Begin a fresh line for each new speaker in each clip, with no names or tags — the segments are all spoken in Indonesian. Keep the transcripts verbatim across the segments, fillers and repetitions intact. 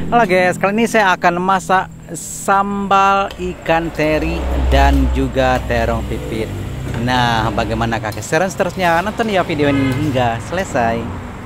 Halo guys, kali ini saya akan masak sambal ikan teri dan juga terong pipit. Nah, bagaimanakah keseruan seterusnya? Nonton ya video ini hingga selesai.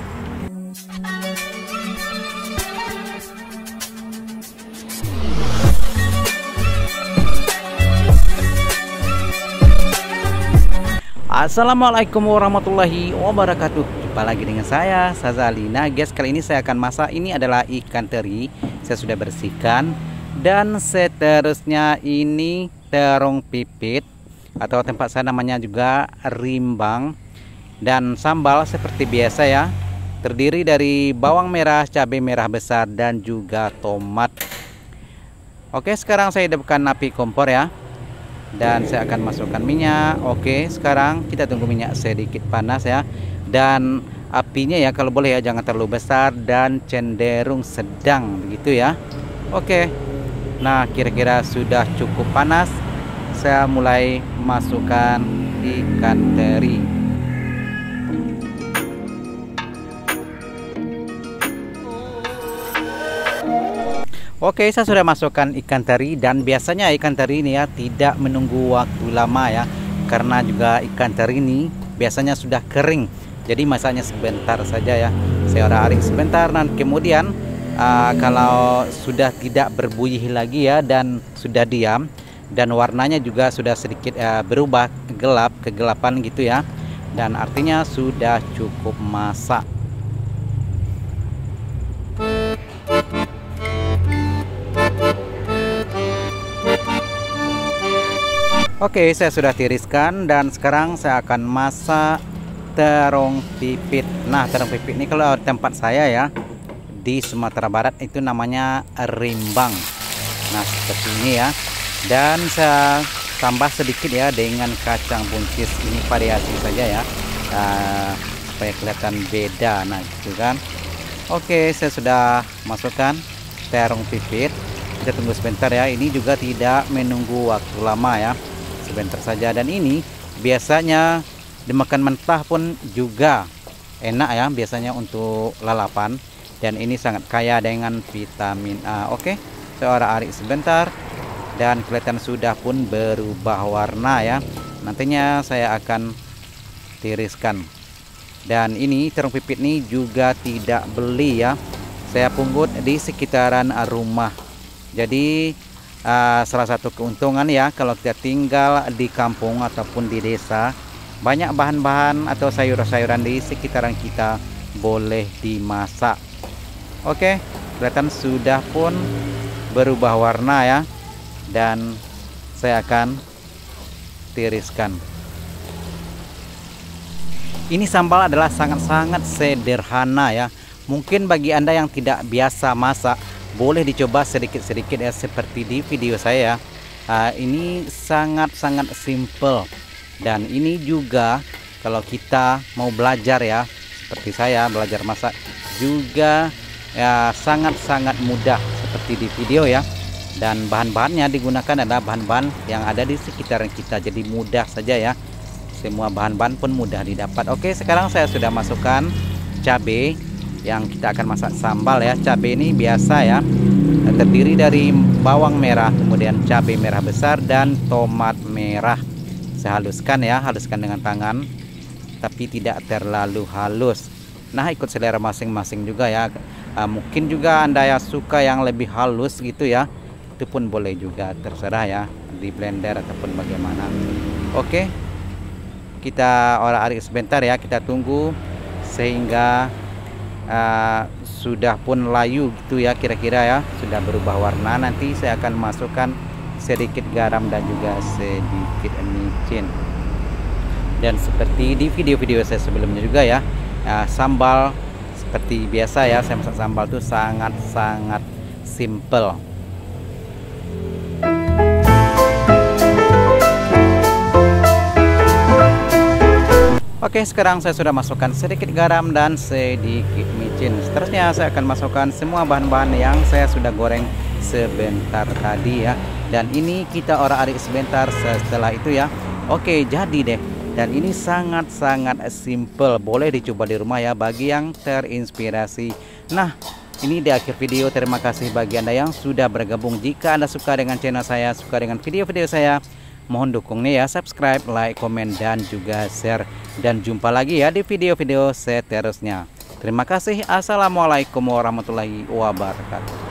Assalamualaikum warahmatullahi wabarakatuh. Jumpa lagi dengan saya, Sazali. Nah guys, kali ini saya akan masak. Ini adalah ikan teri. Saya sudah bersihkan. Dan seterusnya ini terong pipit, atau tempat saya namanya juga rimbang. Dan sambal seperti biasa ya, terdiri dari bawang merah, cabai merah besar, dan juga tomat. Oke, sekarang saya hidupkan api kompor ya, dan saya akan masukkan minyak. Oke, sekarang kita tunggu minyak sedikit panas ya, dan apinya ya kalau boleh ya jangan terlalu besar dan cenderung sedang begitu ya. Oke, nah kira-kira sudah cukup panas. Saya mulai masukkan ikan teri. Oke, saya sudah masukkan ikan teri, dan biasanya ikan teri ini ya tidak menunggu waktu lama ya, karena juga ikan teri ini biasanya sudah kering, jadi masaknya sebentar saja ya. Saya orak-arik sebentar, dan kemudian uh, kalau sudah tidak berbunyi lagi ya dan sudah diam, dan warnanya juga sudah sedikit uh, berubah gelap, kegelapan gitu ya, dan artinya sudah cukup masak. Oke, saya sudah tiriskan, dan sekarang saya akan masak terong pipit. Nah, terong pipit ini kalau tempat saya ya di Sumatera Barat itu namanya rimbang. Nah, seperti ini ya. Dan saya tambah sedikit ya dengan kacang buncis. Ini variasi saja ya, uh, supaya kelihatan beda. Nah, gitu kan. Oke, saya sudah masukkan terong pipit. Kita tunggu sebentar ya. Ini juga tidak menunggu waktu lama ya, sebentar saja. Dan ini biasanya dimakan mentah pun juga enak ya, biasanya untuk lalapan, dan ini sangat kaya dengan vitamin A. Oke, saya orak-arik sebentar, dan kelihatan sudah pun berubah warna ya. Nantinya saya akan tiriskan. Dan ini terong pipit ini juga tidak beli ya, saya pungut di sekitaran rumah. Jadi Uh, salah satu keuntungan ya kalau kita tinggal di kampung ataupun di desa, banyak bahan-bahan atau sayur-sayuran di sekitaran kita boleh dimasak. Oke, kelihatan sudah pun berubah warna ya, dan saya akan tiriskan. Ini sambal adalah sangat-sangat sederhana ya. Mungkin bagi Anda yang tidak biasa masak, boleh dicoba sedikit-sedikit ya, seperti di video saya. Uh, ini sangat-sangat simple, dan ini juga kalau kita mau belajar ya, seperti saya belajar masak juga ya, sangat-sangat mudah seperti di video ya. Dan bahan-bahannya digunakan adalah bahan-bahan yang ada di sekitaran kita, jadi mudah saja ya, semua bahan-bahan pun mudah didapat. Oke, sekarang saya sudah masukkan cabai yang kita akan masak sambal ya. Cabai ini biasa ya, terdiri dari bawang merah, kemudian cabai merah besar, dan tomat merah. Saya haluskan ya, haluskan dengan tangan, tapi tidak terlalu halus. Nah, ikut selera masing-masing juga ya. uh, Mungkin juga Anda yang suka yang lebih halus gitu ya, itu pun boleh juga, terserah ya, di blender ataupun bagaimana. Oke, kita orak-arik sebentar ya, kita tunggu sehingga Uh, sudah pun layu gitu ya, kira-kira ya, sudah berubah warna. Nanti saya akan masukkan sedikit garam dan juga sedikit micin. Dan seperti di video-video saya sebelumnya juga ya, uh, sambal seperti biasa ya, saya masak sambal tuh sangat-sangat simple. Oke, sekarang saya sudah masukkan sedikit garam dan sedikit micin. Seterusnya saya akan masukkan semua bahan-bahan yang saya sudah goreng sebentar tadi ya. Dan ini kita orak-arik sebentar. Setelah itu ya, oke, jadi deh. Dan ini sangat-sangat simple, boleh dicoba di rumah ya bagi yang terinspirasi. Nah, Ini di akhir video, terima kasih bagi Anda yang sudah bergabung. Jika Anda suka dengan channel saya, suka dengan video-video saya, mohon dukungnya ya, subscribe, like, komen, dan juga share. Dan jumpa lagi ya di video-video seterusnya. Terima kasih. Assalamualaikum warahmatullahi wabarakatuh.